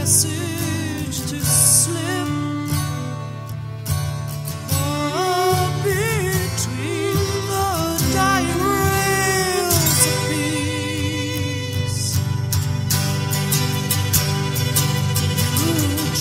passage to slip between the dying rails of peace. You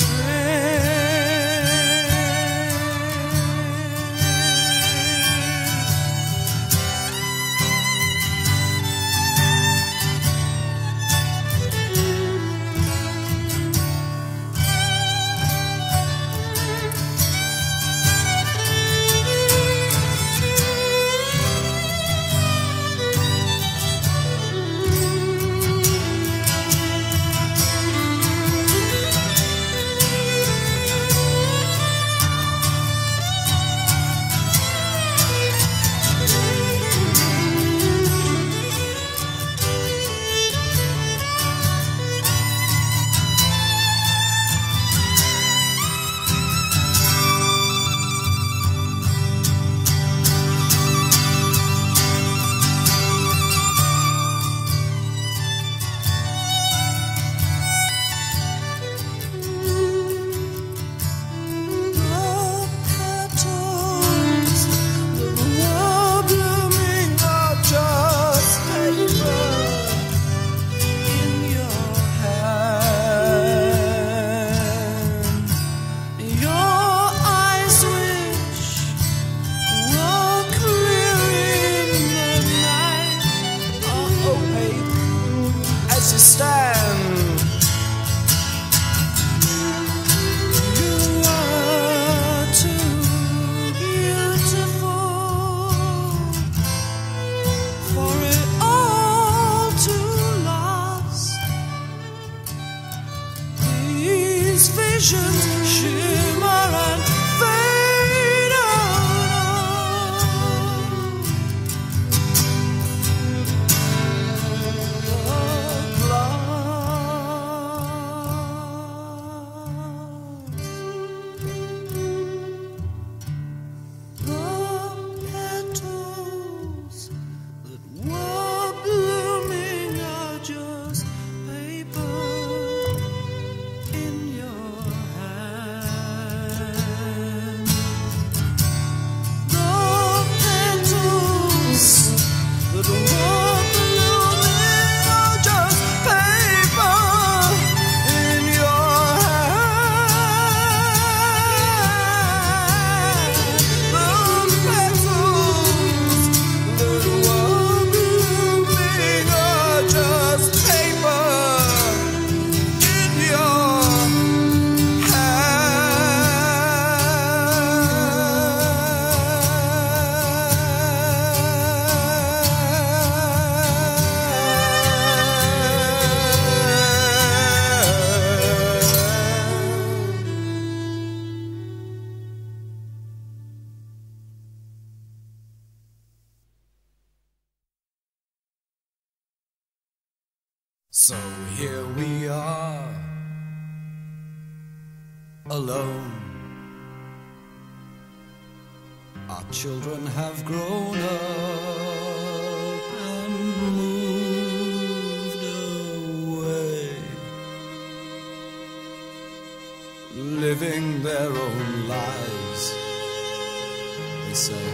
visions shimmer and fade out. The petals that were blooming are just paper in your hand. The petals that were blooming are just paper in your hand. The petals that were blooming are just paper in your So here we are, alone. Our children have grown up and moved away, living their own lives, they say.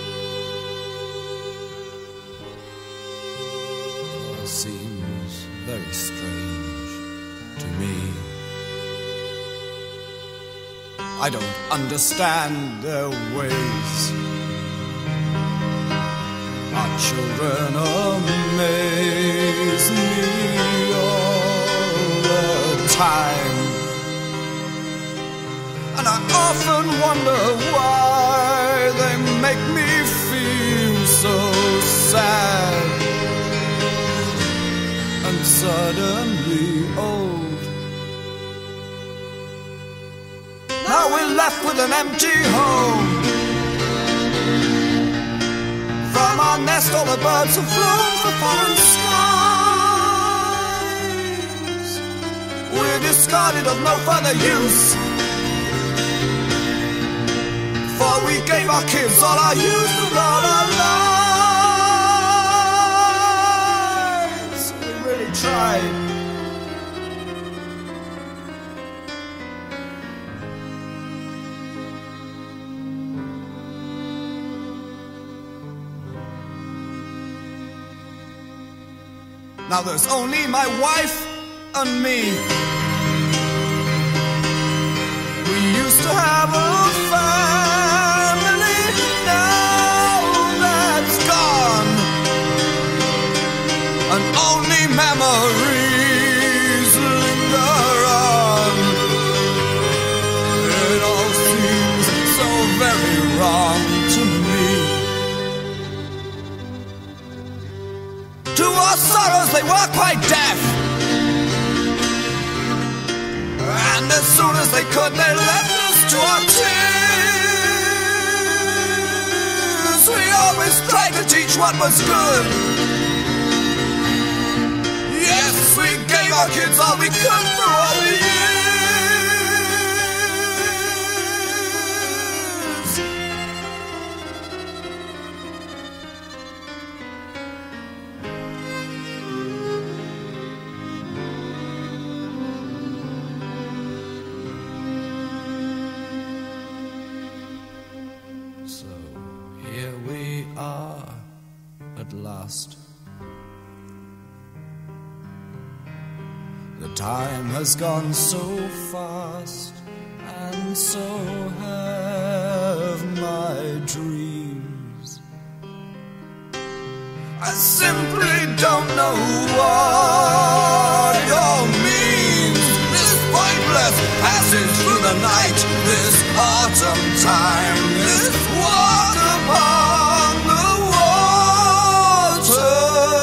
It all seems very strange to me. I don't understand their ways. Our children amaze me all the time, and I often wonder why they make me feel so sad and suddenly old. Now we're left with an empty home. From our nest all the birds have flown for foreign skies. We're discarded of no further use, for we gave our kids all our youth and all our lives. We really tried. Now there's only my wife and me. We used to have a family, now that's gone, and only memories linger on. It all seems so very wrong to me. To our sorrows they were quite deaf, and as soon as they could they left us to our tears. We always tried to teach what was good. Yes, we gave our kids all we could for all the years. So here we are at last. The time has gone so fast, and so have my dreams. I simply don't know what it all means. This pointless passage through the night, this autumn time, this walk upon the water.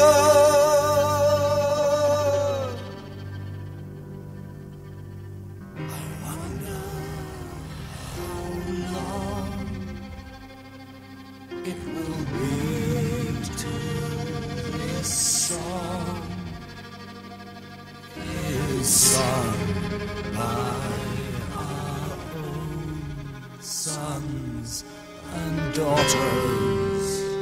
I wonder how long it will be till this song is sung by our own sons and daughters.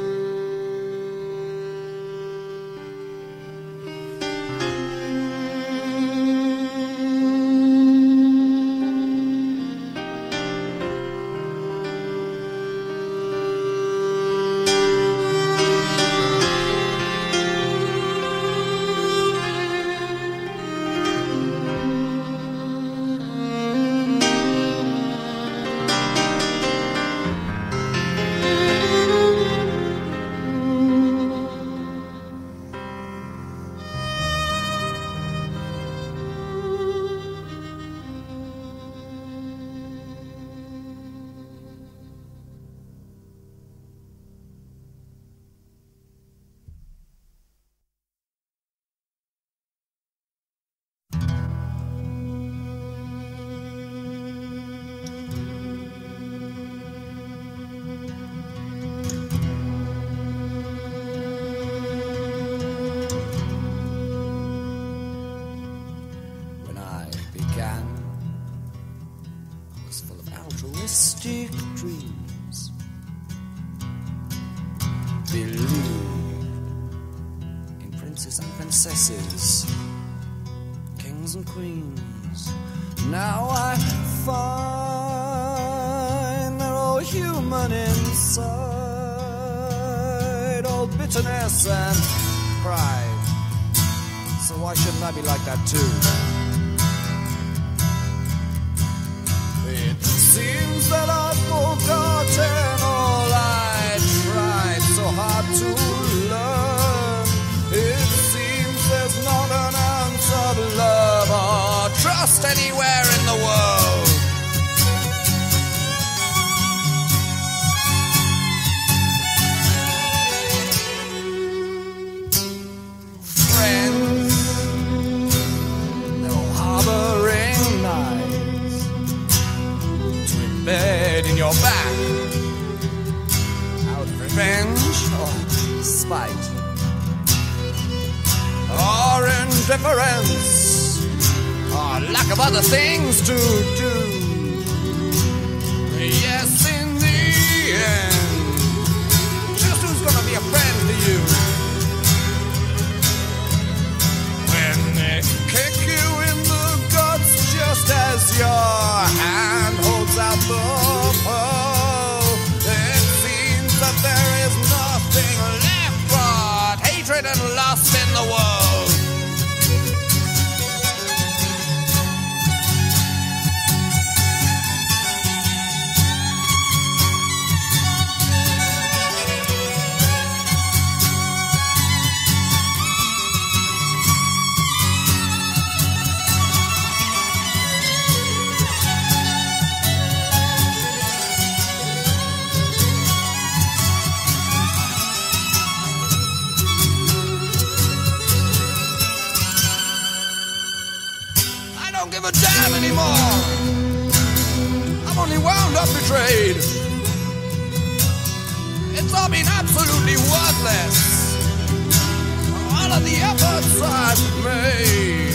Altruistic dreams, believed in princes and princesses, kings and queens. Now I find they're all human inside, all bitterness and pride. So why shouldn't I be like that too? It seems that I've forgotten all I tried so hard to learn. It seems there's not an ounce of love or trust anywhere in the world. Friends, they're all harboring knives to embed in your back, out of revenge or spite or indifference or lack of other things to do. Yes, in the end, just who's gonna be a friend to you when they kick you in the guts just as your hand holds out the pole? It seems that there is nothing left but hatred and lust in the world. don't give a damn anymore. I'm only wound up betrayed. It's all been absolutely worthless. All of the efforts I've made.